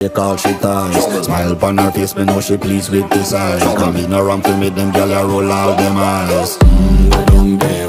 Take all she ties. Smile upon her face, me know she pleased with this eye. Come in around to make them gyal a roll out them eyes. Go down there.